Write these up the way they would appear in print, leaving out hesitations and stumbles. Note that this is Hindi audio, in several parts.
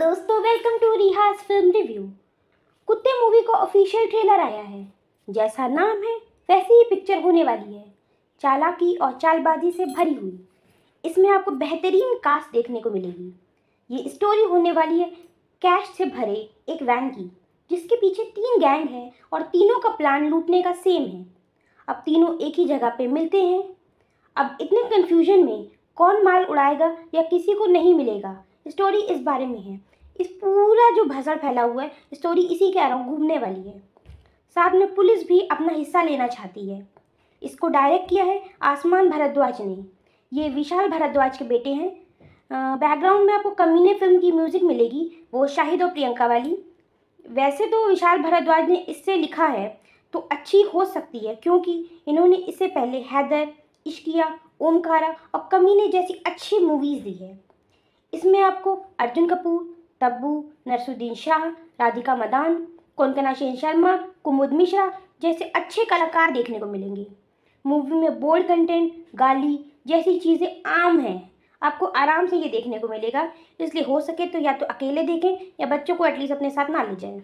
दोस्तों, वेलकम टू रिहाज फिल्म रिव्यू। कुत्ते मूवी का ऑफिशियल ट्रेलर आया है। जैसा नाम है वैसी ही पिक्चर होने वाली है, चालाकी और चालबाजी से भरी हुई। इसमें आपको बेहतरीन कास्ट देखने को मिलेगी। ये स्टोरी होने वाली है कैश से भरे एक वैन की, जिसके पीछे 3 गैंग है और तीनों का प्लान लूटने का सेम है। अब तीनों एक ही जगह पे मिलते हैं। अब इतने कंफ्यूजन में कौन माल उड़ाएगा या किसी को नहीं मिलेगा, स्टोरी इस बारे में है। इस पूरा जो भसड़ फैला हुआ है, स्टोरी इसी के अराउंड घूमने वाली है। साथ में पुलिस भी अपना हिस्सा लेना चाहती है। इसको डायरेक्ट किया है आसमान भारद्वाज ने। ये विशाल भारद्वाज के बेटे हैं। बैकग्राउंड में आपको कमीने फिल्म की म्यूज़िक मिलेगी, वो शाहिद और प्रियंका वाली। वैसे तो विशाल भारद्वाज ने इससे लिखा है तो अच्छी हो सकती है, क्योंकि इन्होंने इससे पहले हैदर, इश्किया, ओमकारा और कमीने जैसी अच्छी मूवीज़ दी है। इसमें आपको अर्जुन कपूर, तब्बू, नसरुद्दीन शाह, राधिका मदान, कोंकणा सेन शर्मा, कुमुद मिश्रा जैसे अच्छे कलाकार देखने को मिलेंगे। मूवी में बोल्ड कंटेंट, गाली जैसी चीज़ें आम हैं। आपको आराम से ये देखने को मिलेगा, इसलिए हो सके तो या तो अकेले देखें या बच्चों को एटलीस्ट अपने साथ ना ले जाएं।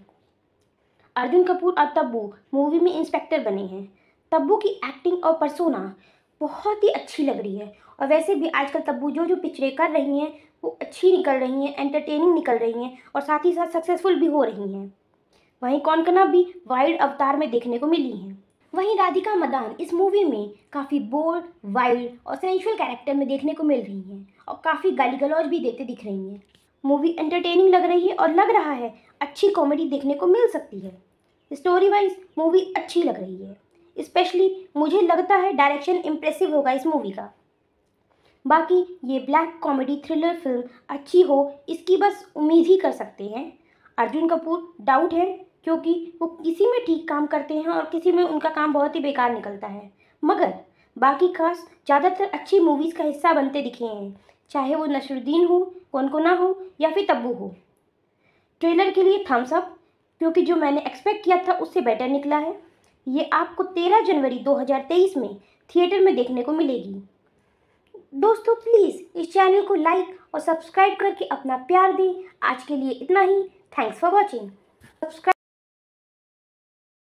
अर्जुन कपूर और तब्बू मूवी में इंस्पेक्टर बने हैं। तब्बू की एक्टिंग और पर्सोना बहुत ही अच्छी लग रही है। और वैसे भी आजकल तब्बू जो पिक्चरें कर रही हैं वो अच्छी निकल रही हैं, एंटरटेनिंग निकल रही हैं और साथ ही साथ सक्सेसफुल भी हो रही हैं। वहीं कोंकणा भी वाइल्ड अवतार में देखने को मिली हैं। वहीं राधिका मदान इस मूवी में काफ़ी बोल्ड, वाइल्ड और सेंशुअल कैरेक्टर में देखने को मिल रही हैं और काफ़ी गाली गलौज भी देते दिख रही हैं। मूवी एंटरटेनिंग लग रही है और लग रहा है अच्छी कॉमेडी देखने को मिल सकती है। स्टोरी वाइज मूवी अच्छी लग रही है। स्पेशली मुझे लगता है डायरेक्शन इम्प्रेसिव होगा इस मूवी का। बाकी ये ब्लैक कॉमेडी थ्रिलर फिल्म अच्छी हो, इसकी बस उम्मीद ही कर सकते हैं। अर्जुन कपूर डाउट है, क्योंकि वो किसी में ठीक काम करते हैं और किसी में उनका काम बहुत ही बेकार निकलता है। मगर बाकी कास्ट ज़्यादातर अच्छी मूवीज़ का हिस्सा बनते दिखे हैं, चाहे वो नसरुद्दीन हो, कोंकणा हो या फिर तब्बू हो। ट्रेलर के लिए थम्स अप, क्योंकि जो मैंने एक्सपेक्ट किया था उससे बेटर निकला है। ये आपको 13 जनवरी 2023 में थिएटर में देखने को मिलेगी। दोस्तों, प्लीज़ इस चैनल को लाइक और सब्सक्राइब करके अपना प्यार दें। आज के लिए इतना ही। Thanks for watching. सब्सक्राइब